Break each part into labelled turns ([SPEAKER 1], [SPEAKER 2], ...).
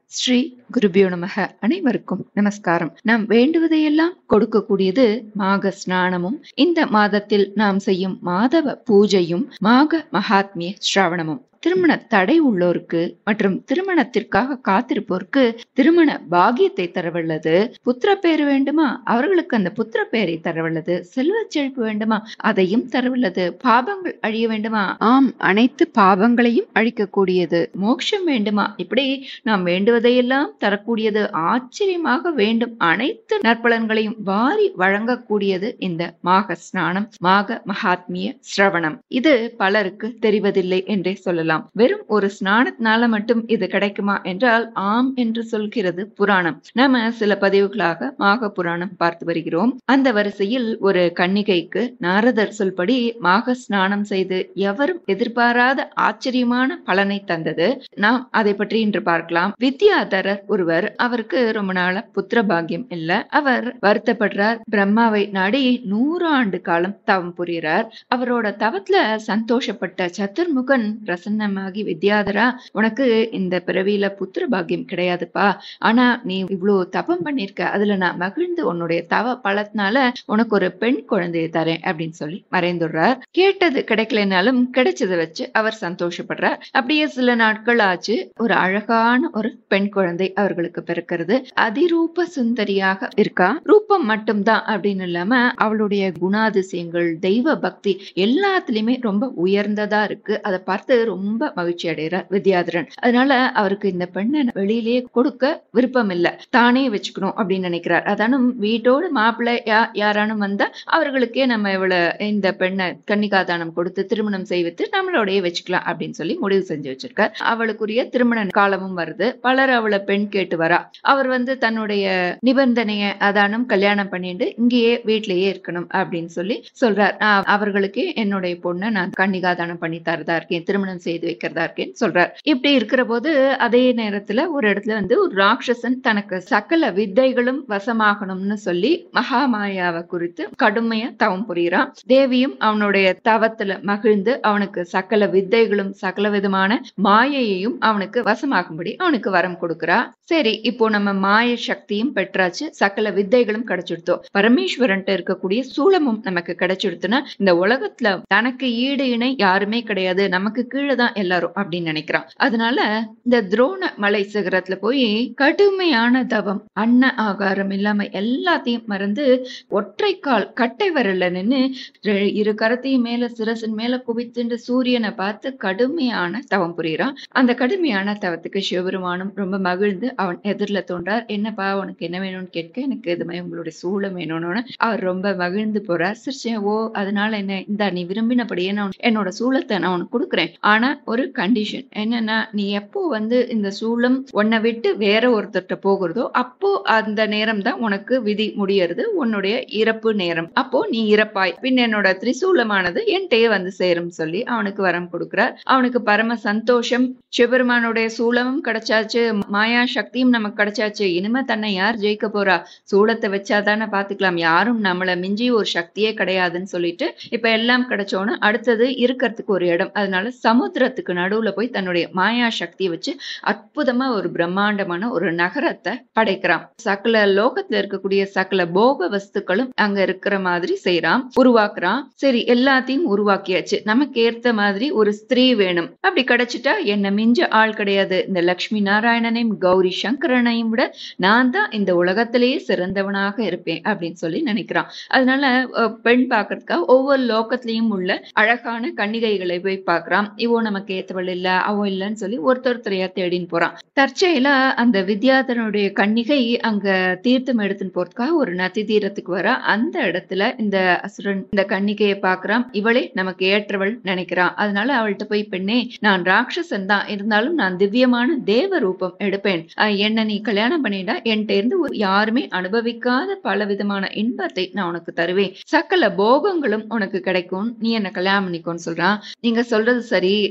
[SPEAKER 1] ஸ்ரீ குருபியோ நமக. அனைவருக்கும் நமஸ்காரம். நாம் வேண்டுவதையெல்லாம் கொடுக்கக்கூடியது மாக ஸ்நானமும், இந்த மாதத்தில் நாம் செய்யும் மாதவ பூஜையும், மாக மகாத்மிய ஸ்ராவணமும். திருமண தடை உள்ளோருக்கு மற்றும் திருமணத்திற்காக காத்திருப்போருக்கு திருமண பாகியத்தை தரவல்லது. புத்திர பேரு வேண்டுமா, அவர்களுக்கு அந்த புத்திர பேரை தரவல்லது. செல்வ செழிப்பு வேண்டுமா, அதையும் தரவல்லது. பாபங்கள் அழிய வேண்டுமா, அனைத்து பாபங்களையும் அழிக்கக்கூடியது. மோட்சம் வேண்டுமா, இப்படி நாம் வேண்டுவதையெல்லாம் தரக்கூடியது. ஆச்சரியமாக வேண்டும் அனைத்து நற்பலன்களையும் வாரி வழங்கக்கூடியது இந்த மாக ஸ்நானம், மாக மகாத்மிய ஸ்ரவணம். இது பலருக்கு தெரிவதில்லை என்றே சொல்லலாம். வெறும் ஒரு ஸ்நானத்தினால மட்டும் இது கிடைக்குமா என்றால் ஆம் என்று சொல்கிறது புராணம். நாம சில பதிவுகளாக மாக புராணம் பார்த்து வருகிறோம். அந்த வரிசையில் ஒரு கன்னிகைக்கு நாரதர் சொல்படி மாக ஸ்நானம் செய்து எவரும் எதிர்பாராத ஆச்சரியமான பலனை தந்தது. நாம் அதை பற்றி இன்று பார்க்கலாம். வித்யாதரர் ஒருவர், அவருக்கு ரொம்ப நாள புத்திர பாக்கியம் இல்ல. அவர் வருத்தப்படுறார். பிரம்மாவை நாடி 100 ஆண்டு காலம் தவம் புரிகிறார். அவரோட தவத்துல சந்தோஷப்பட்ட சதுர்முகன் பிரசன்னமாகி, வித்யாதரா, உனக்கு இந்த பிறவியில புத்திர பாக்கியம் கிடையாதுப்பா, ஆனா நீ இவ்வளவு தபம் பண்ணிருக்க, அதுல நான் மகிழ்ந்து உன்னுடைய தவ பலத்தினால உனக்கு ஒரு பெண் குழந்தையை தரேன் அப்படின்னு சொல்லி மறைந்துடுறார். கேட்டது கிடைக்கலனாலும் கிடைச்சதை வச்சு அவர் சந்தோஷப்படுறார். அப்படியே சில நாட்கள் ஆச்சு. ஒரு அழகான ஒரு பெண் குழந்தை அவர்களுக்கு பிறக்கிறது. அதிரூப சுந்தரியாக இருக்கா. ரூபம் மட்டும்தான் அப்படின்னு இல்லாம அவளுடைய குணாதிசயங்கள், தெய்வ பக்தி எல்லாத்துலயுமே ரொம்ப உயர்ந்ததா இருக்கு. அதை பார்த்து ரொம்ப மகிழ்ச்சி அடைகிறார் வித்யாதரன். அதனால அவருக்கு இந்த பெண்ணை வெளியிலேயே கொடுக்க விருப்பம் இல்ல, தானே வச்சுக்கணும் அப்படின்னு நினைக்கிறார். அதானும் வீட்டோடு மாப்பிள்ளை யாரானும் வந்தா அவர்களுக்கே நம்ம இந்த பெண்ணை கன்னிகாதானம் கொடுத்து திருமணம் செய்வித்து நம்மளோடய வச்சுக்கலாம் அப்படின்னு சொல்லி முடிவு செஞ்சு வச்சிருக்கார். அவளுக்குரிய திருமண காலமும் வருது. பலர் அவளை பெண் கேட்டு வரா. அவர் தன்னுடைய நிபந்தனைய அதானும் கல்யாணம் பண்ணிட்டு இங்கேயே வீட்டிலேயே இருக்கணும் அப்படின்னு சொல்லி சொல்றார். அவர்களுக்கு என்னுடைய பொண்ணை நான் கன்னிகாதானம் பண்ணி தரதா இருக்கேன், திருமணம் செய்து வைக்கிறதா இருக்கேன்னு சொல்றார். இப்படி இருக்கிற போது அதே நேரத்துல ஒரு இடத்துல ஒரு ராட்சசன் தனக்கு சகல வித்தைகளும் வசமாகணும்னு சொல்லி மகாமாயாவை குறித்து கடுமையா தவம் புரிகிறான். தேவியும் அவனுடைய தவத்துல மகிழ்ந்து அவனுக்கு சகல வித்தைகளும் சகல விதமான மாயையையும் அவனுக்கு வசமாகும்படி அவனுக்கு வரம் கொடுக்கிறா. சரி, இப்போ நம்ம மாய சக்தியும் பெற்றாச்சு, சகல வித்தைகளும் கிடைச்சிடுத்தோம், பரமேஸ்வரன் இருக்கக்கூடிய சூலமும் நமக்கு கிடைச்சிடுத்துன்னா இந்த உலகத்துல தனக்கு ஈடு இணை யாருமே கிடையாது, நமக்கு கீழே தான் எல்லாரும் அப்படின்னு நினைக்கிறான். அதனால இந்த துரோண மலை சிகரத்துல போய் கடுமையான தவம், அன்ன ஆகாரம் இல்லாம எல்லாத்தையும் மறந்து ஒற்றை கால் கட்டை வரல நின்னு இரு கரத்தையும் மேல சிரசின் மேல குவித்துண்டு சூரியனை பார்த்து கடுமையான தவம் புரிகிறான். அந்த கடுமையான தவத்துக்கு சிவபெருமானும் ரொம்ப மகிழ்ந்து அவன் எதிரில தோன்றார். என்னப்பா உனக்கு என்ன வேணும்னு கேட்க, எனக்கு இது மாதிரி உங்களுடைய சூளம் வேணும்னு அவர் ரொம்ப மகிழ்ந்து போறார். சிரிச்சேன், ஓ அதனால என்ன, இந்த நீ விரும்பினபடியே நான் என்னோட சூளத்தை நான் உனக்கு கொடுக்குறேன், ஆனா ஒரு கண்டிஷன் என்னன்னா, நீ எப்போ இந்த சூளம் உன்னை விட்டு வேற ஒருத்தர்கிட்ட போகிறதோ அப்போ அந்த நேரம் தான் உனக்கு விதி முடியறது, உன்னுடைய இறப்பு நேரம், அப்போ நீ இறப்பாய், பின் என்னோட திரிசூலமானது என்கிட்டயே சேரும் சொல்லி அவனுக்கு வரம் கொடுக்கிறார். அவனுக்கு பரம சந்தோஷம். சிவபெருமானுடைய சூளமும் கிடைச்சாச்சு, மாயா சக்தியும் நமக்கு கிடைச்சாச்சு, இனிமே தன்னை யார் ஜெயிக்க போறா, சூளத்தை வச்சாதானே பாத்துக்கலாம், யாரும் நம்மள மிஞ்சி ஒரு சக்தியே கிடையாதுன்னு சொல்லிட்டு இப்ப எல்லாம் கிடைச்சோன்னு அடுத்தது இருக்கிறதுக்கு ஒரு இடம். அதனால சமுத்திரத்துக்கு நடுவுல போய் தன்னுடைய மாயா சக்தியை வச்சு அற்புதமா ஒரு பிரம்மாண்டமான ஒரு நகரத்தை படைக்கிறான். சகல லோகத்துல இருக்கக்கூடிய சகல போக வஸ்துக்களும் அங்க இருக்கிற மாதிரி செய்யறான், உருவாக்குறான். சரி, எல்லாத்தையும் உருவாக்கியாச்சு, நமக்கு ஏற்ற மாதிரி ஒரு ஸ்திரீ வேணும், அப்படி கிடைச்சிட்டா என்ன மிஞ்ச ஆள் கிடையாது, இந்த லட்சுமி நாராயணனையும் கௌரி சங்கரனையும் விட நான் தான் இந்த உலகத்திலேயே சிறந்தவனாக இருப்பேன் அப்படின்னு சொல்லி நினைக்கிறான். அதனால பெண் பார்க்கறதுக்காக ஒவ்வொரு லோகத்திலையும் உள்ள அழகான கன்னிகைகளை போய் பார்க்கறான். இவோ நமக்கு ஏத்தவள் இல்ல, அவ இல்லன்னு சொல்லி ஒருத்தரையா தேடின்னு போறான். தற்செயலா அந்த வித்யாதரனுடைய கன்னிகை அங்க தீர்த்தம் எடுத்துன்னு போறதுக்காக ஒரு நதி தீரத்துக்கு வர, அந்த இடத்துல இந்த அசுரன் இந்த கன்னிகையை பாக்குறான். இவளே நமக்கு ஏற்றவள் நினைக்கிறான். அதனால அவள்கிட்ட போய், பெண்ணே, நான் ராட்சசன் தான், இருந்தாலும் நான் திவ்யமான தேவ ரூபம் எடுப்பேன், என்ன நீ கல்யாணம் பண்ணிட்டா என்கிட்ட இருந்து யாருமே அனுபவிக்காத பல விதமான இன்பத்தை நான் உனக்கு தருவேன், சகல போகங்களும் உனக்கு கிடைக்கும், நீ என்ன கல்யாணம் பண்ணிக்கோன்னு சொல்றான். நீங்க சொல்றது சரி,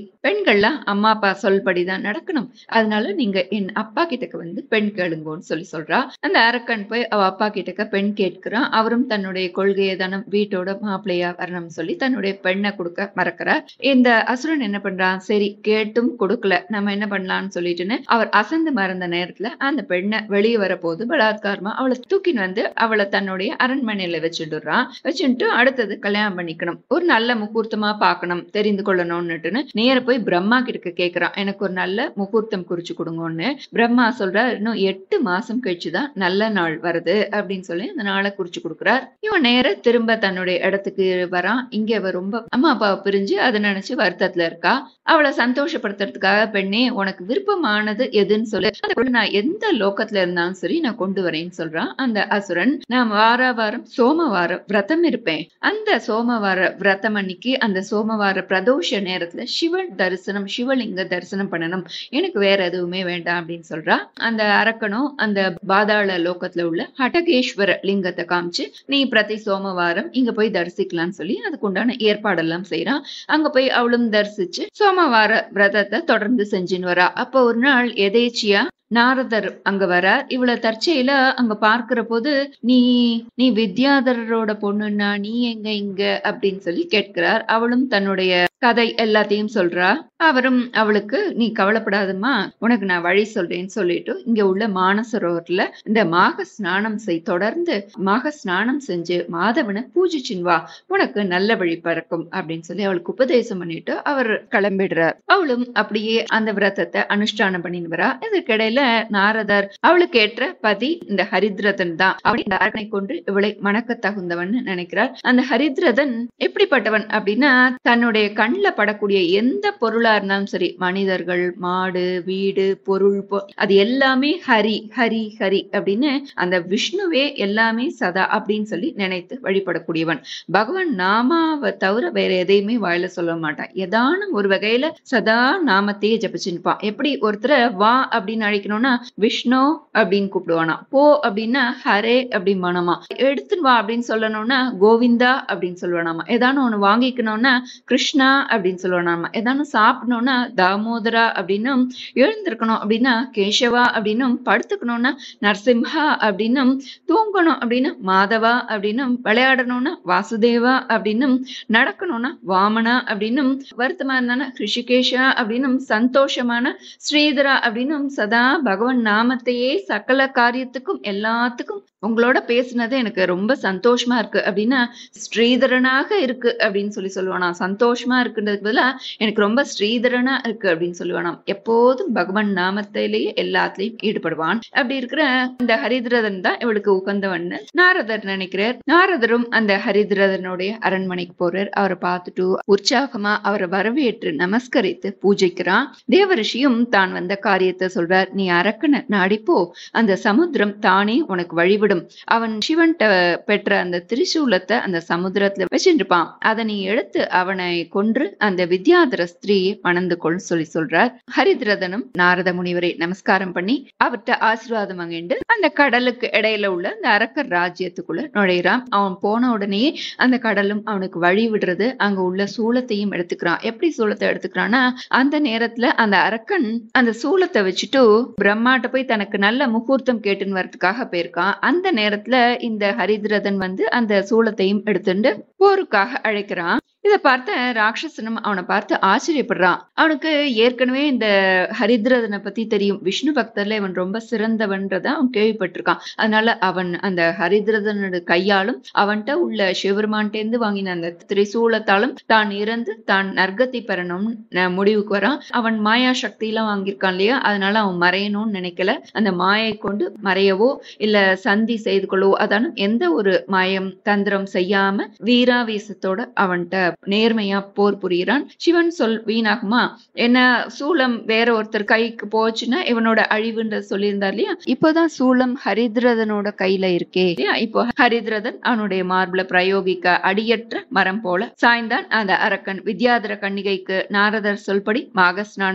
[SPEAKER 1] பெண்கள்லாம் அம்மா அப்பா சொல்படிதான் நடக்கணும். அதனால நீங்க என் அப்பா கிட்டக்க வந்து பெண் கேளுங்கன்னு சொல்றா. அந்த அரக்கன் போய் அவ அப்பா கிட்டக்க பெண் கேட்கிறான். அவரும் தன்னுடைய கொள்கையை தானே வீட்டோட மாப்பிள்ளையா வரணும்னு சொல்லி தன்னுடைய பெண்ணை கொடுக்க மறக்கிறார். இந்த அசுரன் என்ன பண்றான், சரி கேட்டும் கொடுக்கல, நம்ம என்ன பண்ணலாம்னு சொல்லிட்டுன்னு அவர் அசந்து மறந்த நேரத்துல அந்த பெண்ணை வெளியே வரப்போது பலாத்காரமா அவளை தூக்கின்னு வந்து அவளை தன்னுடைய அரண்மனையில வச்சுட்டு அடுத்தது கல்யாணம் பண்ணிக்கணும், ஒரு நல்ல முகூர்த்தமா பார்க்கணும், தெரிந்து கொள்ளணும்னுட்டுன்னு நேர போய் பிரம்மா கிட்ட கேட்கிறான், எனக்கு ஒரு நல்ல முகூர்த்தம் குறிச்சு கொடுங்கன்னு. பிரம்மா சொல்றார், இன்னும் 8 மாசம் கழிச்சுதான் நல்ல நாள் வருது அப்படின்னு சொல்லி அந்த நாளை குறிச்சு கொடுக்குறார். இவன் நேர திரும்ப தன்னுடைய இடத்துக்கு வரான். இங்க அவ ரொம்ப அம்மா அப்பாவை பிரிஞ்சு அதை நினைச்சு வருத்தத்துல இருக்கா. அவளை சந்தோஷப்படுத்துறதுக்காக, பெண்ணே உனக்கு விருப்பமானது எதுன்னு சொல்லு, நான் எந்த லோகத்துல இருந்தாலும் சரி நான் கொண்டு வரேன்னு சொல்றான் அந்த அசுரன். நான் வாரம் சோமவார விரதம் இருப்பேன். அந்த சோமவார விரதம் அன்னைக்கு அந்த சோமவார பிரதோஷ நேரத்துல சிவன் தரிசனம், சிவலிங்க தரிசனம் பண்ணணும், எனக்கு வேற எதுவுமே வேண்டாம் அப்படின்னு சொல்றா. அந்த அரக்கனும் அந்த பாதாள லோகத்துல உள்ள ஹடகேஸ்வர லிங்கத்தை காமிச்சு, நீ பிரதி சோமவாரம் இங்க போய் தரிசிக்கலாம்னு சொல்லி அதுக்கு உண்டான ஏற்பாடெல்லாம் செய்யறான். அங்க போய் அவளும் தரிசிச்சு சோமவார விரதத்தை தொடர்ந்து செஞ்சுன்னு வரா. அப்ப ஒரு நாள் எதேச்சியா நாரதர் அங்க வரார். இவளை தற்செயல அங்க பார்க்கிற போது, நீ நீ வித்யாதரரோட பொண்ணுன்னா நீ எங்க இங்க அப்படின்னு சொல்லி கேட்கிறார். அவளும் தன்னுடைய கதை எல்லாத்தையும் சொல்றா. அவரும் அவளுக்கு, நீ கவலைப்படாதம்மா, உனக்கு நான் வழி சொல்றேன்னு சொல்லிட்டு இங்க உள்ள மானசரோவர்ல இந்த மாக ஸ்நானம் தொடர்ந்து மாக ஸ்நானம் செஞ்சு மாதவனை பூஜிச்சின் வா, உனக்கு நல்ல வழி பிறக்கும் அப்படின்னு சொல்லி அவளுக்கு உபதேசம் பண்ணிட்டு அவர் கிளம்பிடுறார். அவளும் அப்படியே அந்த விரதத்தை அனுஷ்டானம் பண்ணின்னு வரா. இதற்கிடையில நாரதர் அவளுக்கு ஏற்ற பதி இந்த ஹரித்ரதன் தான், அவளை இந்த அரக்கனை கொண்டு இவளை மணக்க தகுந்தவன் நினைக்கிறார். அந்த ஹரித்ரதன் எப்படிப்பட்டவன் அப்படின்னா, தன்னுடைய கண்ணில் படக்கூடிய எந்த பொருளா இருந்தாலும் சரி, மனிதர்கள், மாடு, வீடு, பொருள், அது எல்லாமே ஹரி ஹரி ஹரி அப்படின்னு அந்த விஷ்ணுவே எல்லாமே சதா அப்படின்னு சொல்லி நினைத்து வழிபடக்கூடியவன். பகவான் நாமாவை தவிர வேற எதையுமே வாயில சொல்ல மாட்டான். ஏதானும் ஒரு வகையில சதா நாமத்தையே ஜபிச்சுப்பான். எப்படி ஒருத்தரை வா அப்படின்னு அழைக்கணும்னா விஷ்ணு அப்படின்னு கூப்பிடுவானா, போ அப்படின்னா ஹரே அப்படின்பானாமா, எடுத்துன்னு வா அப்படின்னு சொல்லணும்னா கோவிந்தா அப்படின்னு சொல்லுவானாமா, ஏதானும் ஒண்ணு வாங்கிக்கணும்னா கிருஷ்ணா அப்படின்னு சொல்லுவானாமா, ஏதானும் சாப்பிடணும்னா தாமோதரா அப்படின்னும், எழுந்திருக்கணும் அப்படின்னா கேசவா அப்படின்னும், படுத்துக்கணும்னா நரசிம்ஹா அப்படின்னும், தூங்கணும் அப்படின்னா மாதவா அப்படின்னும், விளையாடணும்னா வாசுதேவா அப்படின்னும், நடக்கணும்னா வாமனா அப்படின்னும், வருத்தமா இருந்தானா ரிஷிகேஷா அப்படின்னும், சந்தோஷமான ஸ்ரீதரா அப்படின்னும், சதா பகவான் நாமத்தையே சகல காரியத்துக்கும் எல்லாத்துக்கும் உங்களோட பேசுனது எனக்கு ரொம்ப சந்தோஷமா இருக்கு அப்படின்னா ஸ்ரீதரனாக இருக்கு அப்படின்னு சொல்லுவானா. சந்தோஷமா இருக்குன்றதுக்கு பதிலா எனக்கு ரொம்ப ஸ்ரீதரனா இருக்கு அப்படின்னு சொல்லுவானாம். எப்போதும் பகவான் நாமத்திலேயே எல்லாத்துலயும் ஈடுபடுவான். அப்படி இருக்கிற இந்த ஹரித்ரதன் தான் இவளுக்கு உகந்தவன் நாரதர் நினைக்கிறார். நாரதரும் அந்த ஹரித்ரதனுடைய அரண்மனைக்கு போறார். அவரை பார்த்துட்டு உற்சாகமா அவரை வரவேற்று நமஸ்கரித்து பூஜைக்கிறான். தேவரிஷியும் தான் வந்த காரியத்தை சொல்றார். நீ அரக்கனை நாடிப்போ, அந்த சமுத்திரம் தானே உனக்கு வழிவிடும். அவன் சிவன் பெற்ற அந்த திரிசூலத்தை அந்த சமுத்திரத்துல வச்சிருப்பான். அதை நீ எடுத்து அவனை கொன்று அந்த வித்யாதர ஸ்திரீயை மணந்து கொள் சொல்றார். ஹரித்ரதனும் நாரத முனிவரை நமஸ்காரம் பண்ணி அவர்கிட்ட ஆசீர்வாதம் வாங்கிட்டு அந்த கடலுக்கு இடையில உள்ள அந்த அரக்கர் ராஜ்யத்துக்குள்ள நுழைகிறான். அவன் போன உடனே அந்த கடலும் அவனுக்கு வழி விடுறது. அங்க உள்ள சூலத்தையும் எடுத்துக்கிறான். எப்படி சூலத்தை எடுத்துக்கிறான்னா, அந்த நேரத்துல அந்த அரக்கன் அந்த சூலத்தை வச்சுட்டு பிரம்மாட்ட போய் தனக்கு நல்ல முகூர்த்தம் கேட்டுன்னு வரதுக்காக போயிருக்கான். அந்த நேரத்துல இந்த ஹரித்ரதன் வந்து அந்த சூலத்தையும் எடுத்துட்டு போருக்காக அழைக்கிறான். இதை பார்த்த ராட்சசனும் அவனை பார்த்து ஆச்சரியப்படுறான். அவனுக்கு ஏற்கனவே இந்த ஹரித்ரதனை பத்தி தெரியும். விஷ்ணு பக்தர்ல இவன் ரொம்ப சிறந்தவன்றத அவன் கேள்விப்பட்டிருக்கான். அதனால அவன் அந்த ஹரித்ரதனோட கையாலும் அவன்கிட்ட உள்ள சிவபெருமான்டேந்து வாங்கின அந்த திரிசூலத்தாலும் தான் இறந்து தான் நற்கதி பெறணும் முடிவுக்கு வரான். அவன் மாயா சக்தி எல்லாம் வாங்கியிருக்கான் இல்லையா, அதனால அவன் மறையணும்னு நினைக்கல. அந்த மாயை கொண்டு மறையவோ இல்ல சந்தி செய்து கொள்ளவோ, அதான எந்த ஒரு மாயம் தந்திரம் செய்யாம வீராவேசத்தோட அவன்கிட்ட நேர்மையா போர் புரிகிறான். சிவன் சொல் வீணாகுமா, என்ன சூலம் வேற ஒருத்தர் கைக்கு போச்சுன்னா இவனோட அழிவுன்ற சொல்லியிருந்தார் இல்லையா, இப்போதான் சூலம் ஹரித்ரதனோட கையில இருக்கே. இப்போ ஹரித்ரதன் அவனுடைய மார்புல பிரயோகிக்க அடியற்ற மரம் போல சாய்ந்தான். அந்த அரக்கன் வித்யாதர கன்னிகைக்கு நாரதர் சொல்படி மாக ஸ்நானம்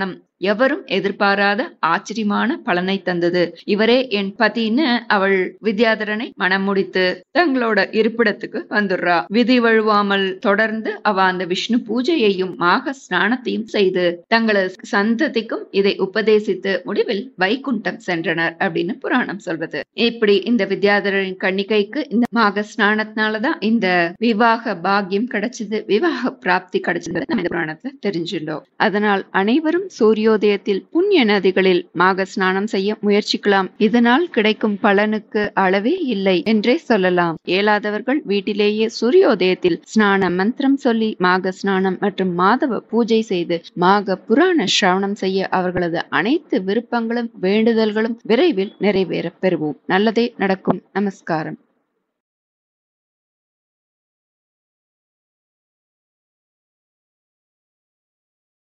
[SPEAKER 1] எவரும் எதிர்பாராத ஆச்சரியமான பலனை தந்தது. இவரே என் பதின்னு அவள் வித்யாதரனை மனம் முடித்து தங்களோட இருப்பிடத்துக்கு வந்துடுறா. விதி வழுவாமல் தொடர்ந்து அவ அந்த விஷ்ணு பூஜையையும் மாக ஸ்நானத்தையும் செய்து தங்களது சந்ததிக்கும் இதை உபதேசித்து முடிவில் வைகுண்டம் சென்றனர் அப்படின்னு புராணம் சொல்றது. இப்படி இந்த வித்யாதரரின் கன்னிகைக்கு இந்த மாக ஸ்நானத்தினாலதான் இந்த விவாக பாக்கியம் கிடைச்சது, விவாக பிராப்தி கிடைச்சது நம்ம இந்த புராணத்துல தெரிஞ்சுட்டோம். அதனால் அனைவரும் சூரியோதயத்தில் புண்ணிய நதிகளில் மாக ஸ்நானம் செய்ய முயற்சிக்கலாம். இதனால் கிடைக்கும் பலனுக்கு அளவே இல்லை என்றே சொல்லலாம். இயலாதவர்கள் வீட்டிலேயே சூரியோதயத்தில் ஸ்நான மந்திரம் சொல்லி மாக ஸ்நானம் மற்றும் மாதவ பூஜை செய்து மாக புராண சிரவணம் செய்ய அவர்களது அனைத்து விருப்பங்களும் வேண்டுதல்களும் விரைவில் நிறைவேற பெறுவோம். நல்லதே நடக்கும். நமஸ்காரம்.